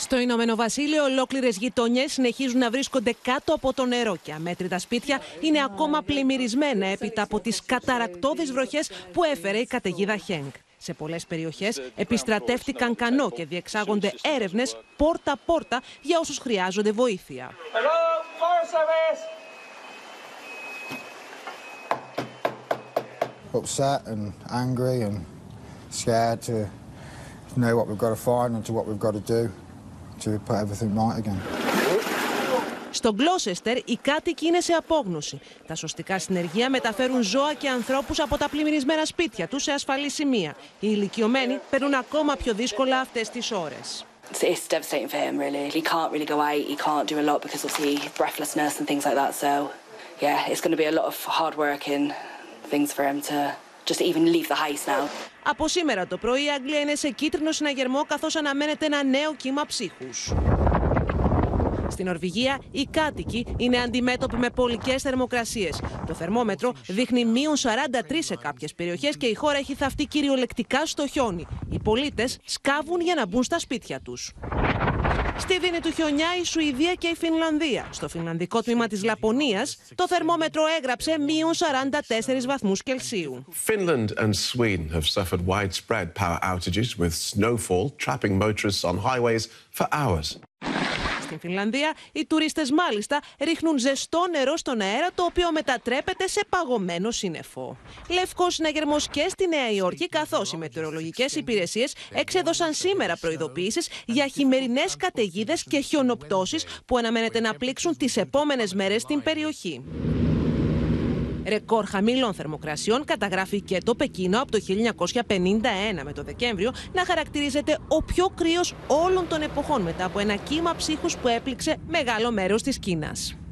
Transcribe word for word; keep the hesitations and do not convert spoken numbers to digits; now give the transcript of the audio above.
Στο Ηνωμένο Βασίλειο, ολόκληρες γειτονιές συνεχίζουν να βρίσκονται κάτω από το νερό και αμέτρητα σπίτια είναι ακόμα πλημμυρισμένα έπειτα από τις καταρρακτώδεις βροχές που έφερε η καταιγίδα Χένγκ. Σε πολλές περιοχές επιστρατεύτηκαν κανό και διεξάγονται έρευνες πόρτα-πόρτα για όσους χρειάζονται βοήθεια. Upset and angry and scared to know what we've got to find and to what we've got to do to put everything right again. Στο Γκλόσεστερ οι κάτοικοι είναι σε απόγνωση. Τα σωστικά συνεργεία μεταφέρουν ζώα και ανθρώπους από τα πλημμυρισμένα σπίτια τους σε ασφαλή σημεία. Οι ηλικιωμένοι παίρνουν ακόμα πιο δύσκολα αυτές τις ώρες. It's devastating for him, really. He can't really go out. He can't do a lot because of the breathlessness and things like that. So, yeah, it's going to be a lot of hard work and things for him to just even leave the house now. Από σήμερα το πρωί η Αγγλία είναι σε κίτρινο συναγερμό καθώς αναμένεται ένα νέο κύμα ψύχους. Στην Νορβηγία, οι κάτοικοι είναι αντιμέτωποι με πολικές θερμοκρασίες. Το θερμόμετρο δείχνει μείον σαράντα τρία σε κάποιες περιοχές και η χώρα έχει θαυτεί κυριολεκτικά στο χιόνι. Οι πολίτες σκάβουν για να μπουν στα σπίτια τους. Στη δίνη του χιονιά η Σουηδία και η Φινλανδία. Στο φινλανδικό τμήμα της Λαπωνίας, το θερμόμετρο έγραψε μείον σαράντα τέσσερις βαθμούς Κελσίου. Finland and Sweden have suffered widespread power outages with snowfall trapping motorists on highways for hours. Στην Φινλανδία, οι τουρίστες μάλιστα ρίχνουν ζεστό νερό στον αέρα, το οποίο μετατρέπεται σε παγωμένο σύννεφο. Λευκός συναγερμός και στη Νέα Υόρκη, καθώς οι μετεωρολογικές υπηρεσίες εξέδωσαν σήμερα προειδοποιήσεις για χειμερινές καταιγίδες και χιονοπτώσεις που αναμένεται να πλήξουν τις επόμενες μέρες στην περιοχή. Ρεκόρ χαμηλών θερμοκρασιών καταγράφει και το Πεκίνο από το χίλια εννιακόσια πενήντα ένα, με το Δεκέμβριο να χαρακτηρίζεται ο πιο κρύος όλων των εποχών μετά από ένα κύμα ψύχους που έπληξε μεγάλο μέρος της Κίνας.